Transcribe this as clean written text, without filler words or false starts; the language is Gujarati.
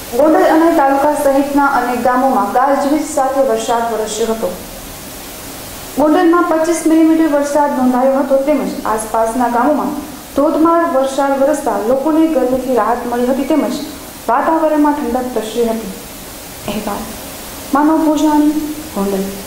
ગોંડલ અને તાલુકા સહિતના અનેક ગામોમાં ગાજવીજ સાથે વરસાદ વરસ્યો હતો। ગોંડલમાં 25 મિલીમીટર વરસાદ નોંધાયો હતો તેમજ આસપાસના ગામોમાં ધોધમાર વરસાદ વરસતા લોકોને ગરમીથી રાહત મળી હતી તેમજ વાતાવરણમાં ઠંડક પ્રસરી હતી। અહેવાલ માનવ ભોજાણી, ગોંડલ।